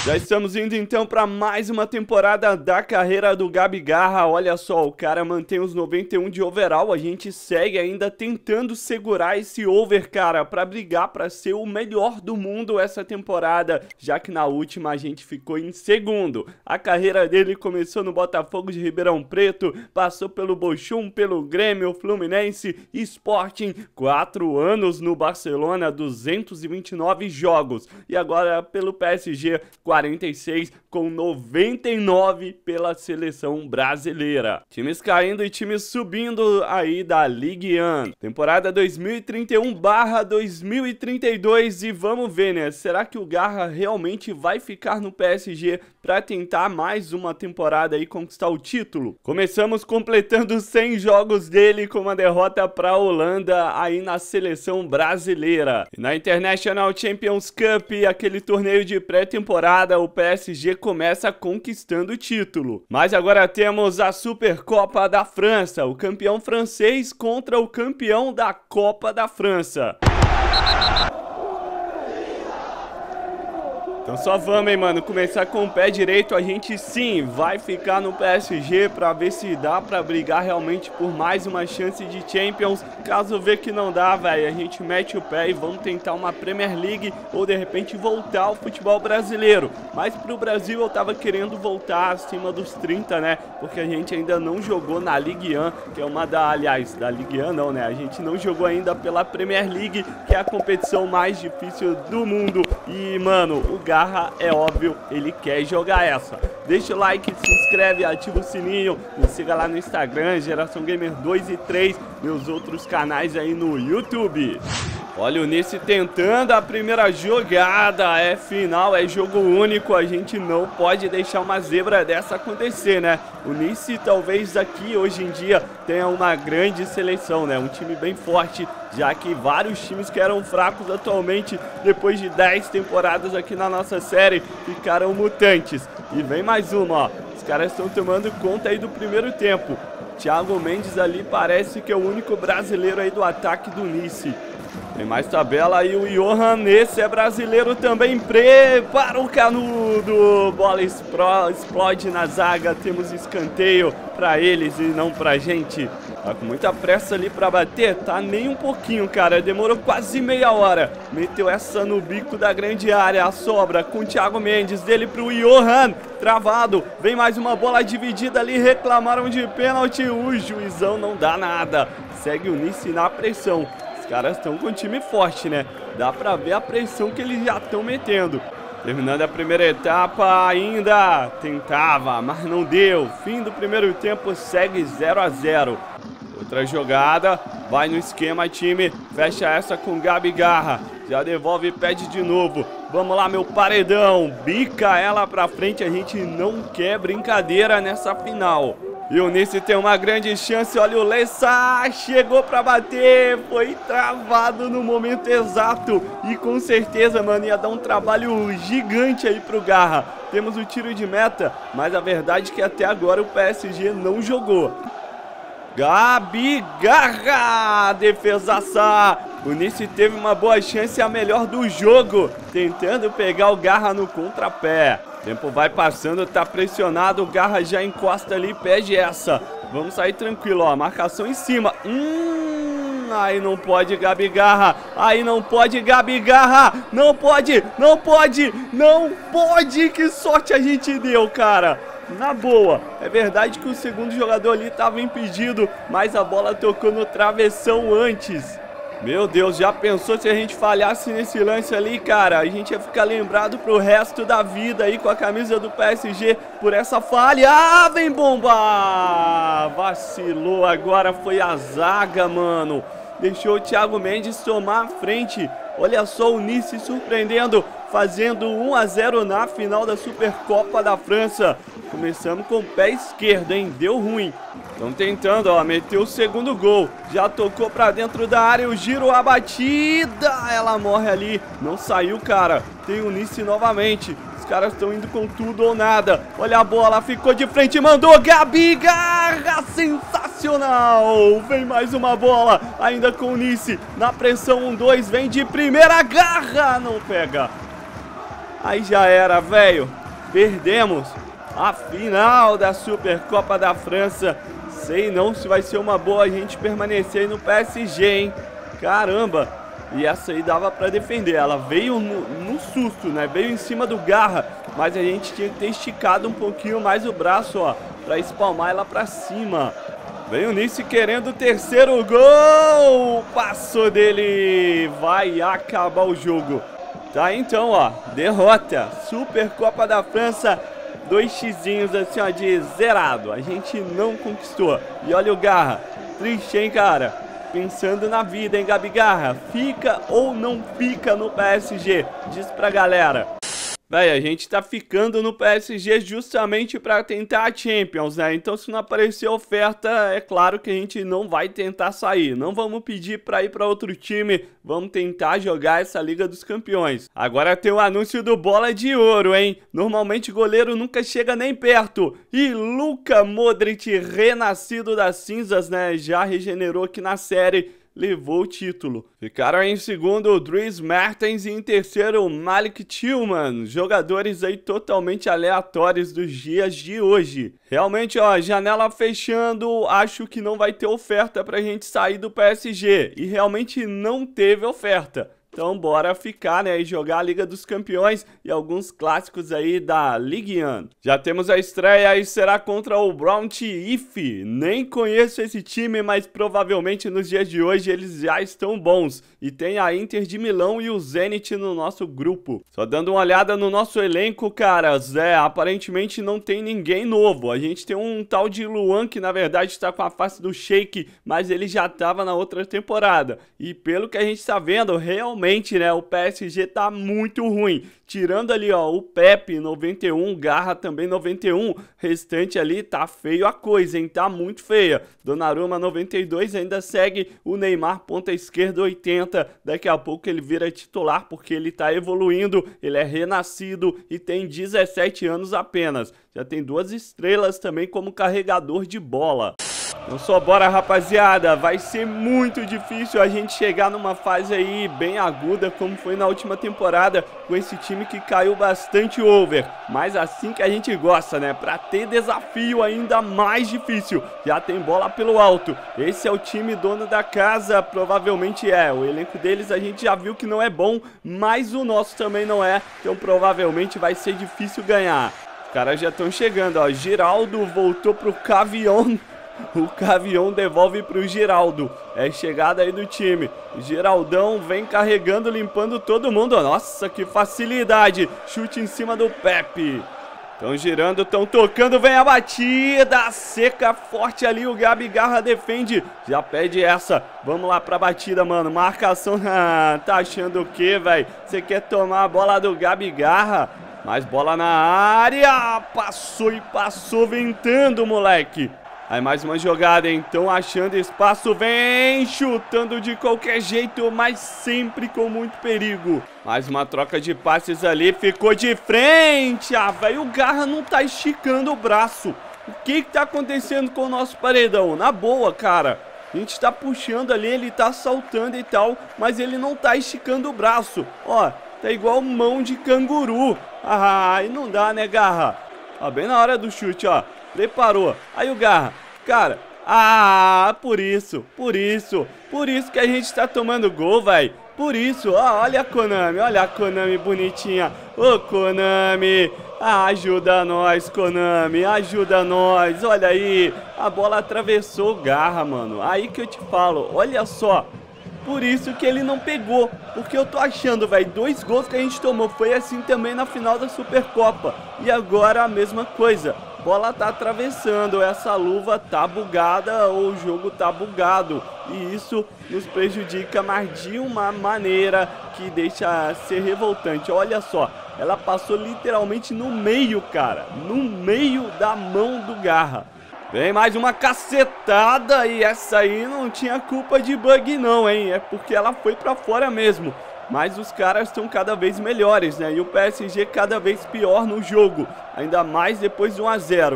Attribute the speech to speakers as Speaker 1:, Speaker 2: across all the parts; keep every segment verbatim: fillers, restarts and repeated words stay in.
Speaker 1: Já estamos indo então para mais uma temporada da carreira do Gabi Garra. Olha só, o cara mantém os noventa e um de overall. A gente segue ainda tentando segurar esse over, cara, para brigar para ser o melhor do mundo essa temporada, já que na última a gente ficou em segundo. A carreira dele começou no Botafogo de Ribeirão Preto, passou pelo Bochum, pelo Grêmio, Fluminense, Sporting, quatro anos no Barcelona, duzentos e vinte e nove jogos, e agora pelo P S G, quarenta e seis com noventa e nove pela seleção brasileira. Times caindo e times subindo aí da Ligue um. Temporada dois mil e trinta e um barra dois mil e trinta e dois, e vamos ver, né? Será que o Garra realmente vai ficar no P S G para tentar mais uma temporada e conquistar o título? Começamos completando cem jogos dele com uma derrota para a Holanda aí na seleção brasileira. E na International Champions Cup, aquele torneio de pré-temporada, o P S G começa conquistando o título. Mas agora temos a Supercopa da França, o campeão francês contra o campeão da Copa da França. Então só vamos, hein, mano, começar com o pé direito. A gente sim vai ficar no P S G pra ver se dá pra brigar realmente por mais uma chance de Champions. Caso ver que não dá, velho, a gente mete o pé e vamos tentar uma Premier League ou de repente voltar ao futebol brasileiro. Mas pro Brasil eu tava querendo voltar acima dos trinta, né, porque a gente ainda não jogou na Ligue um, que é uma da, aliás, da Ligue um não, né, a gente não jogou ainda pela Premier League, que é a competição mais difícil do mundo. E, mano, o Garra, é óbvio, ele quer jogar essa. Deixa o like, se inscreve, ativa o sininho, me siga lá no Instagram, Geração Gamer dois e três, meus outros canais aí no YouTube. Olha o Nice tentando a primeira jogada, é final, é jogo único, a gente não pode deixar uma zebra dessa acontecer, né? O Nice talvez aqui hoje em dia tenha uma grande seleção, né? Um time bem forte, já que vários times que eram fracos atualmente, depois de dez temporadas aqui na nossa série, ficaram mutantes. E vem mais uma, ó, os caras estão tomando conta aí do primeiro tempo. Thiago Mendes ali parece que é o único brasileiro aí do ataque do Nice. Tem mais tabela aí, o Johan, esse é brasileiro também, prepara o canudo, bola explode na zaga, temos escanteio pra eles e não pra gente. Tá com muita pressa ali pra bater, tá nem um pouquinho, cara, demorou quase meia hora. Meteu essa no bico da grande área, a sobra com o Thiago Mendes, dele pro Johan, travado, vem mais uma bola dividida ali, reclamaram de pênalti, o juizão não dá nada, segue o Nice na pressão. Os caras estão com um time forte, né? Dá pra ver a pressão que eles já estão metendo. Terminando a primeira etapa ainda. Tentava, mas não deu. Fim do primeiro tempo, segue zero a zero. Outra jogada. Vai no esquema, time. Fecha essa com Gabi Garra. Já devolve e pede de novo. Vamos lá, meu paredão. Bica ela pra frente. A gente não quer brincadeira nessa final. E o Nice tem uma grande chance, olha o Lessa, chegou pra bater, foi travado no momento exato. E com certeza, mano, ia dar um trabalho gigante aí pro Garra. Temos o tiro de meta, mas a verdade é que até agora o P S G não jogou. Gabi Garra, defesaça. O Nice teve uma boa chance, a melhor do jogo, tentando pegar o Garra no contrapé. Tempo vai passando, tá pressionado, o Garra já encosta ali, pede essa. Vamos sair tranquilo, ó, marcação em cima. Hum, aí não pode, Gabi Garra. Aí não pode, Gabi Garra. Não pode, não pode, não pode. Que sorte a gente deu, cara. Na boa, é verdade que o segundo jogador ali estava impedido, mas a bola tocou no travessão antes. Meu Deus, já pensou se a gente falhasse nesse lance ali, cara? A gente ia ficar lembrado pro resto da vida aí com a camisa do P S G por essa falha. Ah, vem bomba! Vacilou, agora foi a zaga, mano. Deixou o Thiago Mendes tomar a frente. Olha só o Nice surpreendendo, fazendo um a zero na final da Supercopa da França. Começamos com o pé esquerdo, hein? Deu ruim. Estão tentando, ó, meteu o segundo gol. Já tocou pra dentro da área, o giro, a batida. Ela morre ali, não saiu, cara. Tem o Nice novamente. Os caras estão indo com tudo ou nada. Olha a bola, ficou de frente, mandou Gabi Garra, sensacional. Vem mais uma bola, ainda com o Nice. Na pressão, um, dois, vem de primeira, Garra, não pega. Aí já era, velho. Perdemos a final da Supercopa da França. Sei não se vai ser uma boa a gente permanecer aí no P S G, hein? Caramba. E essa aí dava pra defender. Ela veio no, no susto, né? Veio em cima do Garra. Mas a gente tinha que ter esticado um pouquinho mais o braço, ó, pra espalmar ela pra cima. Vem o Nice querendo o terceiro gol. Passou dele. Vai acabar o jogo. Tá, então, ó. Derrota. Supercopa da França. Dois xizinhos assim, ó, de zerado. A gente não conquistou. E olha o Garra. Triste, hein, cara? Pensando na vida, hein, Gabi Garra? Fica ou não fica no P S G? Diz pra galera. Véi, a gente tá ficando no P S G justamente pra tentar a Champions, né? Então se não aparecer oferta, é claro que a gente não vai tentar sair. Não vamos pedir pra ir pra outro time, vamos tentar jogar essa Liga dos Campeões. Agora tem o anúncio do Bola de Ouro, hein? Normalmente goleiro nunca chega nem perto. E Luka Modric, renascido das cinzas, né? Já regenerou aqui na série. Levou o título. Ficaram em segundo o Dries Mertens e em terceiro o Malik Tillman. Jogadores aí totalmente aleatórios dos dias de hoje. Realmente, ó, janela fechando, acho que não vai ter oferta pra gente sair do P S G. E realmente não teve oferta. Então bora ficar, né, e jogar a Liga dos Campeões e alguns clássicos aí da Ligue um. Já temos a estreia e será contra o Brøndby. Nem conheço esse time, mas provavelmente nos dias de hoje eles já estão bons. E tem a Inter de Milão e o Zenit no nosso grupo. Só dando uma olhada no nosso elenco, caras, é, aparentemente não tem ninguém novo. A gente tem um tal de Luan que na verdade está com a face do Sheik, mas ele já estava na outra temporada. E pelo que a gente está vendo, realmente né, o P S G tá muito ruim. Tirando ali, ó, o Pepe noventa e um, Garra também noventa e um, restante ali tá feio a coisa, hein? Tá muito feia. Donnarumma noventa e dois ainda segue o Neymar ponta esquerda oitenta. Daqui a pouco ele vira titular porque ele tá evoluindo, ele é renascido e tem dezessete anos apenas. Já tem duas estrelas também como carregador de bola. Então só bora, rapaziada, vai ser muito difícil a gente chegar numa fase aí bem aguda como foi na última temporada com esse time que caiu bastante over, mas assim que a gente gosta, né, pra ter desafio ainda mais difícil. Já tem bola pelo alto, esse é o time dono da casa, provavelmente é, o elenco deles a gente já viu que não é bom, mas o nosso também não é, então provavelmente vai ser difícil ganhar. Os caras já estão chegando, ó, Giraldo voltou pro Cavion. O Cavion devolve para o Giraldo. É chegada aí do time. Giraldão vem carregando, limpando todo mundo. Nossa, que facilidade. Chute em cima do Pepe. Estão girando, estão tocando. Vem a batida. Seca forte ali. O Gabi Garra defende. Já pede essa. Vamos lá pra batida, mano. Marcação. Tá achando o quê, velho? Você quer tomar a bola do Gabi Garra? Mais bola na área. Passou e passou ventando, moleque. Aí mais uma jogada, então achando espaço, vem chutando de qualquer jeito, mas sempre com muito perigo. Mais uma troca de passes ali, ficou de frente. Ah, velho, o Garra não tá esticando o braço. O que que tá acontecendo com o nosso paredão? Na boa, cara. A gente tá puxando ali, ele tá saltando e tal, mas ele não tá esticando o braço. Ó, tá igual mão de canguru. Ah, e não dá, né, Garra? Ó, bem na hora do chute, ó. Preparou. Aí o Garra. Cara, ah, por isso, por isso, por isso que a gente tá tomando gol, velho. Por isso, ó, olha a Konami, olha a Konami bonitinha. Ô, Konami, ajuda nós, Konami, ajuda nós. Olha aí, a bola atravessou o Garra, mano. Aí que eu te falo, olha só. Por isso que ele não pegou, porque eu tô achando, velho, dois gols que a gente tomou foi assim também na final da Supercopa. E agora a mesma coisa, bola tá atravessando, essa luva tá bugada ou o jogo tá bugado. E isso nos prejudica, mas de uma maneira que deixa ser revoltante. Olha só, ela passou literalmente no meio, cara, no meio da mão do Garra. Vem mais uma cacetada e essa aí não tinha culpa de bug não, hein? É porque ela foi pra fora mesmo. Mas os caras estão cada vez melhores, né? E o P S G cada vez pior no jogo. Ainda mais depois de um a zero.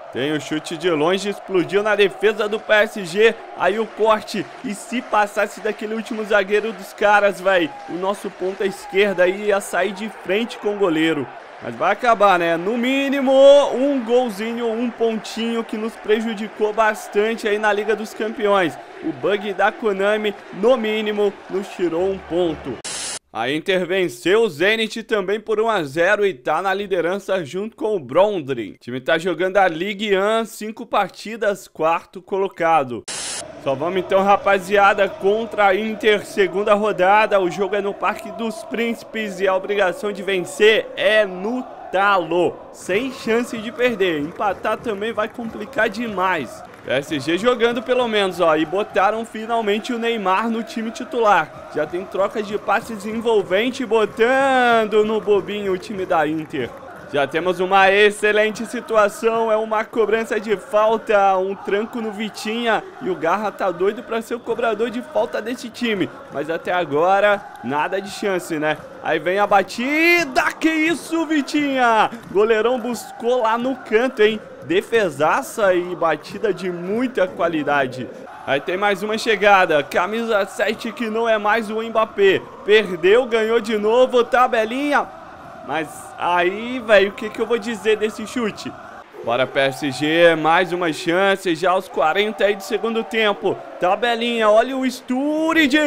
Speaker 1: Tem o chute de longe, explodiu na defesa do P S G. Aí o corte. E se passasse daquele último zagueiro dos caras, velho, o nosso ponta esquerda aí ia sair de frente com o goleiro. Mas vai acabar, né? No mínimo, um golzinho, um pontinho que nos prejudicou bastante aí na Liga dos Campeões. O bug da Konami, no mínimo, nos tirou um ponto. A Inter venceu o Zenit também por um a zero e tá na liderança junto com o Brondby. O time tá jogando a Ligue um, cinco partidas, quarto colocado. Só vamos então, rapaziada, contra a Inter, segunda rodada. O jogo é no Parque dos Príncipes e a obrigação de vencer é no talo. Sem chance de perder. Empatar também vai complicar demais. P S G jogando pelo menos, ó, e botaram finalmente o Neymar no time titular. Já tem troca de passes envolvente, botando no bobinho o time da Inter. Já temos uma excelente situação, é uma cobrança de falta, um tranco no Vitinha. E o Garra tá doido pra ser o cobrador de falta desse time. Mas até agora, nada de chance, né? Aí vem a batida, que isso, Vitinha? Goleirão buscou lá no canto, hein? Defesaça e batida de muita qualidade. Aí tem mais uma chegada, camisa sete que não é mais o Mbappé. Perdeu, ganhou de novo, tabelinha. Mas aí, velho, o que, que eu vou dizer desse chute? Bora P S G, mais uma chance, já aos quarenta aí do segundo tempo. Tabelinha, olha o Sturridge,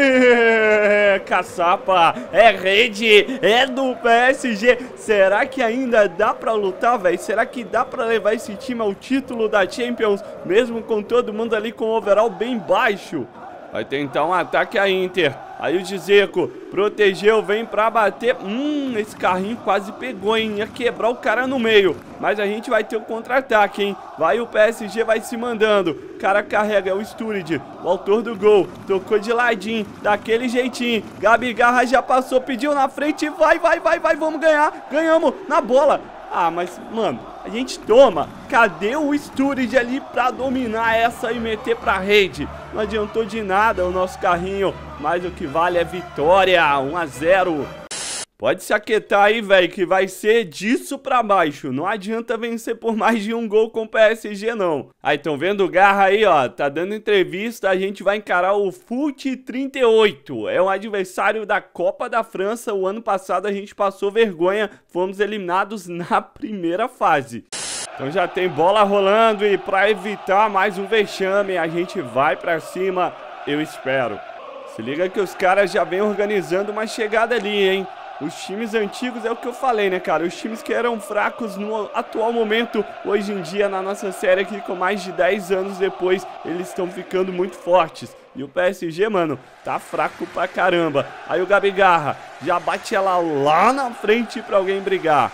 Speaker 1: caçapa, é rede, é do P S G. Será que ainda dá pra lutar, velho? Será que dá pra levar esse time ao título da Champions, mesmo com todo mundo ali com o overall bem baixo? Vai tentar um ataque a Inter. Aí o Dzeko protegeu, vem pra bater. Hum, esse carrinho quase pegou, hein? Ia quebrar o cara no meio. Mas a gente vai ter o contra-ataque, hein? Vai o P S G, vai se mandando. O cara carrega, é o Sturridge, o autor do gol. Tocou de ladinho, daquele jeitinho. Gabi Garra já passou, pediu na frente. Vai, vai, vai, vai, vamos ganhar. Ganhamos na bola. Ah, mas, mano, a gente toma. Cadê o Sturridge ali pra dominar essa e meter pra rede? Não adiantou de nada o nosso carrinho, mas o que vale é vitória, um a zero. Pode se aquietar aí, velho, que vai ser disso pra baixo. Não adianta vencer por mais de um gol com o P S G, não. Aí, estão vendo o Garra aí, ó, tá dando entrevista. A gente vai encarar o Fut trinta e oito. É um adversário da Copa da França. O ano passado a gente passou vergonha. Fomos eliminados na primeira fase. Então já tem bola rolando e pra evitar mais um vexame, a gente vai pra cima, eu espero. Se liga que os caras já vêm organizando uma chegada ali, hein? Os times antigos é o que eu falei, né, cara? Os times que eram fracos no atual momento, hoje em dia, na nossa série aqui, com mais de dez anos depois, eles estão ficando muito fortes. E o P S G, mano, tá fraco pra caramba. Aí o Gabi Garra já bate ela lá na frente pra alguém brigar.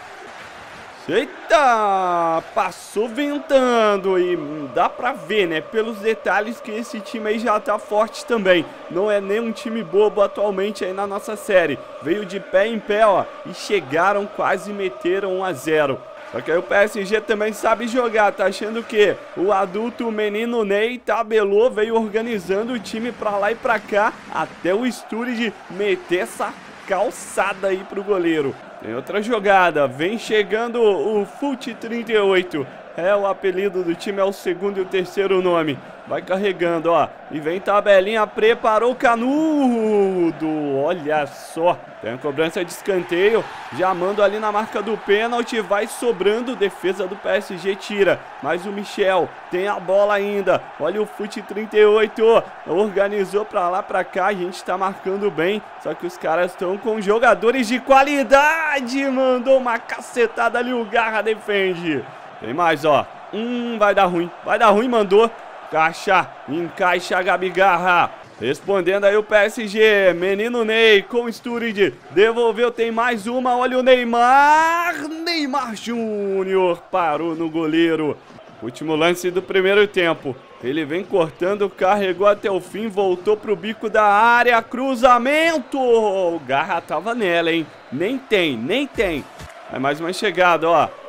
Speaker 1: Eita! Passou ventando e dá pra ver, né, pelos detalhes que esse time aí já tá forte também. Não é nem um time bobo atualmente aí na nossa série. Veio de pé em pé, ó, e chegaram, quase meteram um a zero. Só que aí o P S G também sabe jogar, tá achando que o adulto, o menino Ney, tabelou, veio organizando o time pra lá e pra cá, até o Sturridge meter essa calçada aí pro goleiro. Tem outra jogada, vem chegando o Fut trinta e oito. É o apelido do time, é o segundo e o terceiro nome. Vai carregando, ó. E vem tabelinha, preparou o Canudo. Olha só. Tem a cobrança de escanteio. Já manda ali na marca do pênalti. Vai sobrando. Defesa do P S G tira. Mas o Michel tem a bola ainda. Olha o Fut trinta e oito. Organizou pra lá, pra cá. A gente tá marcando bem. Só que os caras estão com jogadores de qualidade. Mandou uma cacetada ali. O Garra defende. Tem mais, ó. Hum, vai dar ruim. Vai dar ruim, mandou. Caixa, encaixa a Gabi Garra. Respondendo aí o P S G. Menino Ney com o Sturridge. Devolveu, tem mais uma. Olha o Neymar. Neymar Júnior parou no goleiro. Último lance do primeiro tempo. Ele vem cortando, carregou até o fim, voltou pro bico da área. Cruzamento. O Garra tava nela, hein? Nem tem, nem tem. Aí mais uma chegada, ó.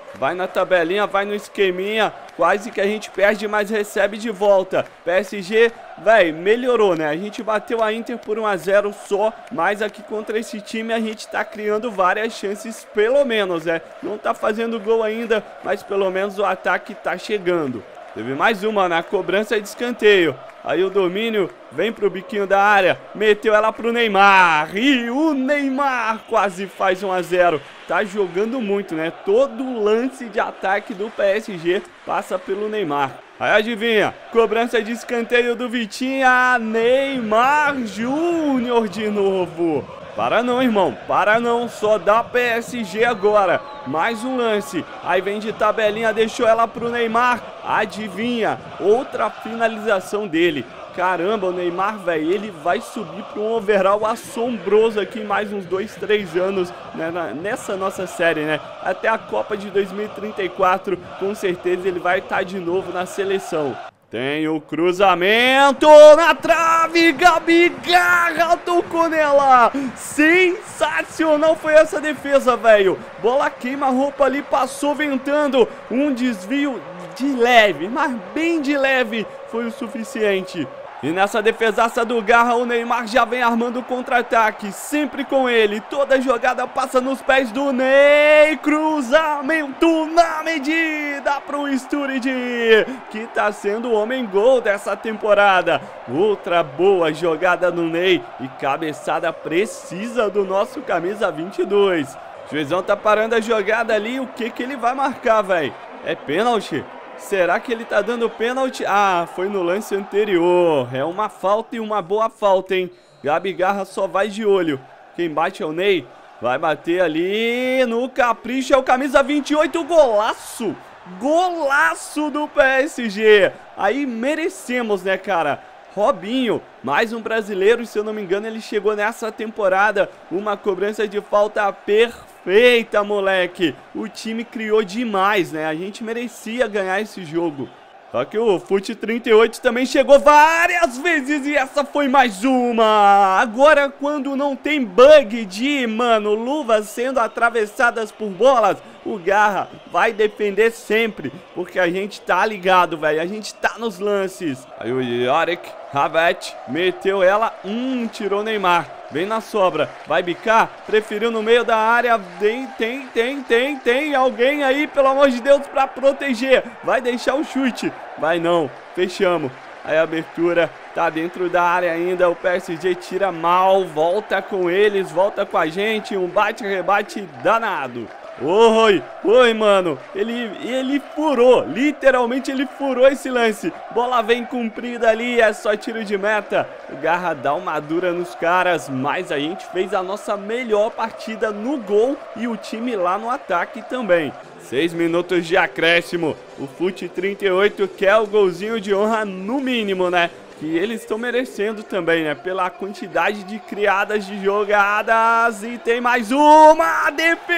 Speaker 1: Vai na tabelinha, vai no esqueminha. Quase que a gente perde, mas recebe de volta. P S G, véi, melhorou, né? A gente bateu a Inter por um a zero só, mas aqui contra esse time a gente tá criando várias chances, pelo menos, né? Não tá fazendo gol ainda, mas pelo menos o ataque tá chegando. Teve mais uma na cobrança de escanteio. Aí o domínio vem pro biquinho da área. Meteu ela pro Neymar. E o Neymar quase faz um a zero. Tá jogando muito, né? Todo lance de ataque do P S G passa pelo Neymar. Aí adivinha, cobrança de escanteio do Vitinha. Neymar Júnior de novo. Para não, irmão, para não, só dá P S G agora. Mais um lance, aí vem de tabelinha, deixou ela pro Neymar. Adivinha, outra finalização dele. Caramba, o Neymar, velho, ele vai subir para um overall assombroso aqui em mais uns dois, três anos, né, na, nessa nossa série, né? Até a Copa de dois mil e trinta e quatro, com certeza ele vai estar de novo na seleção. Tem o cruzamento na trave, Gabi Garra tocou nela. Sensacional foi essa defesa, velho. Bola queima-roupa ali, passou ventando. Um desvio de leve, mas bem de leve, foi o suficiente. E nessa defesaça do Garra, o Neymar já vem armando o contra-ataque, sempre com ele. Toda jogada passa nos pés do Ney. Cruzamento na medida pro Sturridge, que tá sendo o homem-gol dessa temporada. Outra boa jogada do Ney e cabeçada precisa do nosso camisa vinte e dois. O juizão tá parando a jogada ali. O que que ele vai marcar, velho? É pênalti? Será que ele tá dando pênalti? Ah, foi no lance anterior. É uma falta e uma boa falta, hein? Gabi Garra só vai de olho. Quem bate é o Ney. Vai bater ali no capricho. É o camisa vinte e oito. Golaço! Golaço do P S G. Aí merecemos, né, cara? Robinho, mais um brasileiro, se eu não me engano, ele chegou nessa temporada. Uma cobrança de falta perfeita, moleque. O time criou demais, né? A gente merecia ganhar esse jogo. Só que o Fute trinta e oito também chegou várias vezes e essa foi mais uma. Agora, quando não tem bug de, mano, luvas sendo atravessadas por bolas, o Garra vai defender sempre, porque a gente tá ligado, velho. A gente tá nos lances. Aí o Yorick Havet meteu ela, hum, tirou o Neymar. Vem na sobra, vai bicar, preferiu no meio da área. Tem, tem, tem, tem, tem alguém aí, pelo amor de Deus, pra proteger. Vai deixar o chute, vai não, fechamos. Aí a abertura tá dentro da área ainda, o P S G tira mal, volta com eles, volta com a gente, um bate-rebate danado. Oi, oi, mano, ele, ele furou, literalmente ele furou esse lance. Bola vem comprida ali, é só tiro de meta. O Garra dá uma dura nos caras, mas a gente fez a nossa melhor partida no gol e o time lá no ataque também. Seis minutos de acréscimo, o Fute trinta e oito quer o golzinho de honra no mínimo, né? Que eles estão merecendo também, né? Pela quantidade de criadas de jogadas. E tem mais uma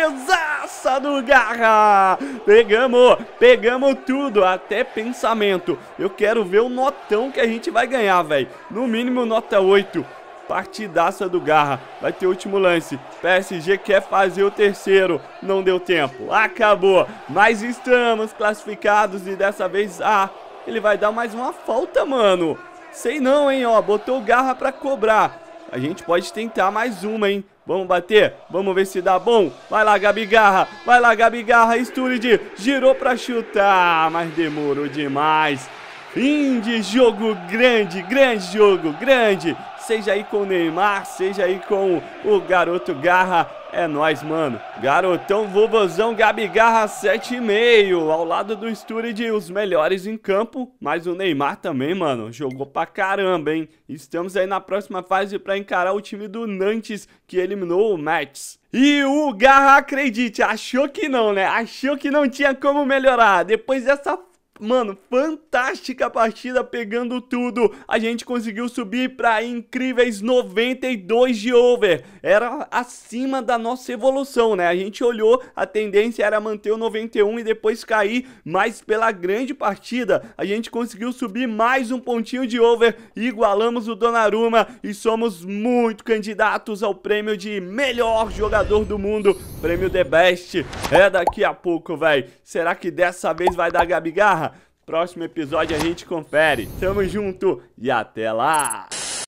Speaker 1: defesaça do Garra. Pegamos, pegamos tudo, até pensamento. Eu quero ver o notão que a gente vai ganhar, velho. No mínimo nota oito. Partidaça do Garra. Vai ter o último lance. P S G quer fazer o terceiro. Não deu tempo. Acabou. Mas estamos classificados e dessa vez, ah, ele vai dar mais uma falta, mano. Sei não, hein, ó, botou o Garra pra cobrar. A gente pode tentar mais uma, hein. Vamos bater? Vamos ver se dá bom. Vai lá, Gabi Garra. Vai lá, Gabi Garra. Sturridge girou pra chutar, mas demorou demais. Fim de jogo grande, grande jogo, grande. Seja aí com o Neymar, seja aí com o garoto Garra. É nóis, mano. Garotão vovozão Gabi Garra sete e meio. Ao lado do Sturridge, os melhores em campo. Mas o Neymar também, mano, jogou pra caramba, hein. Estamos aí na próxima fase pra encarar o time do Nantes, que eliminou o Metz. E o Garra, acredite, achou que não, né? Achou que não tinha como melhorar. Depois dessa Mano, fantástica partida, pegando tudo. A gente conseguiu subir para incríveis noventa e dois de over. Era acima da nossa evolução, né? A gente olhou, a tendência era manter o noventa e um e depois cair, mas pela grande partida a gente conseguiu subir mais um pontinho de over, igualamos o Donnarumma e somos muito candidatos ao prêmio de melhor jogador do mundo, prêmio The Best. É daqui a pouco, velho. Será que dessa vez vai dar Gabigarra? Próximo episódio a gente confere. Tamo junto e até lá!